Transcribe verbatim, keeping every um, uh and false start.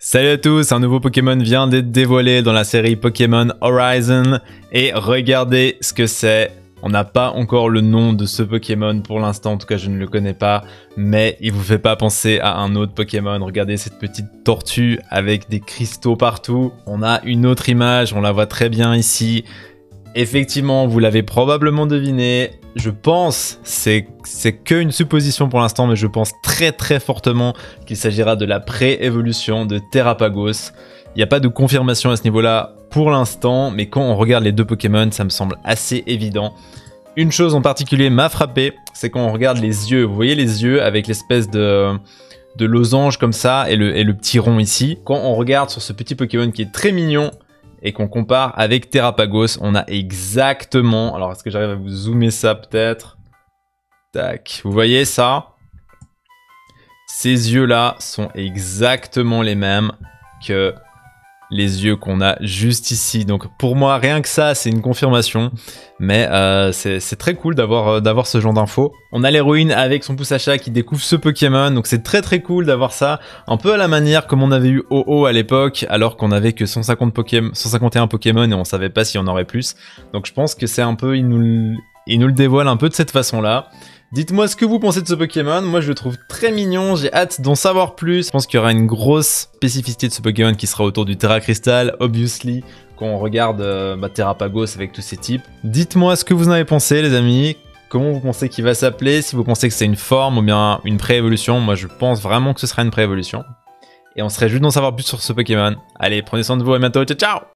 Salut à tous, un nouveau Pokémon vient d'être dévoilé dans la série Pokémon Horizon et regardez ce que c'est. On n'a pas encore le nom de ce Pokémon pour l'instant, en tout cas je ne le connais pas, mais il vous fait pas penser à un autre Pokémon. Regardez cette petite tortue avec des cristaux partout. On a une autre image, on la voit très bien ici. Effectivement, vous l'avez probablement deviné. Je pense, c'est c'est que une supposition pour l'instant, mais je pense très très fortement qu'il s'agira de la pré-évolution de Terrapagos. Il n'y a pas de confirmation à ce niveau-là pour l'instant, mais quand on regarde les deux Pokémon, ça me semble assez évident. Une chose en particulier m'a frappé, c'est quand on regarde les yeux. Vous voyez les yeux avec l'espèce de, de losange comme ça et le, et le petit rond ici. Quand on regarde sur ce petit Pokémon qui est très mignon, et qu'on compare avec Terrapagos, on a exactement... Alors, est-ce que j'arrive à vous zoomer ça, peut-être? Tac. Vous voyez ça? Ces yeux-là sont exactement les mêmes que les yeux qu'on a juste ici. Donc, pour moi, rien que ça, c'est une confirmation. Mais euh, c'est très cool d'avoir euh, d'avoir ce genre d'infos. On a l'héroïne avec son pouce à chat qui découvre ce Pokémon. Donc, c'est très très cool d'avoir ça. Un peu à la manière comme on avait eu Ho-Oh à l'époque, alors qu'on avait que cent cinquante Pokémon, cent cinquante et un Pokémon et on savait pas s'il y en aurait plus. Donc, je pense que c'est un peu... Il nous, il nous le dévoile un peu de cette façon-là. Dites-moi ce que vous pensez de ce Pokémon. Moi, je le trouve très mignon. J'ai hâte d'en savoir plus. Je pense qu'il y aura une grosse spécificité de ce Pokémon qui sera autour du Terra Crystal, obviously, quand on regarde euh, bah, Terrapagos avec tous ces types. Dites-moi ce que vous en avez pensé, les amis. Comment vous pensez qu'il va s'appeler? Si vous pensez que c'est une forme ou bien une pré-évolution. Moi, je pense vraiment que ce sera une pré-évolution. Et on serait juste d'en savoir plus sur ce Pokémon. Allez, prenez soin de vous, à bientôt. Ciao, ciao!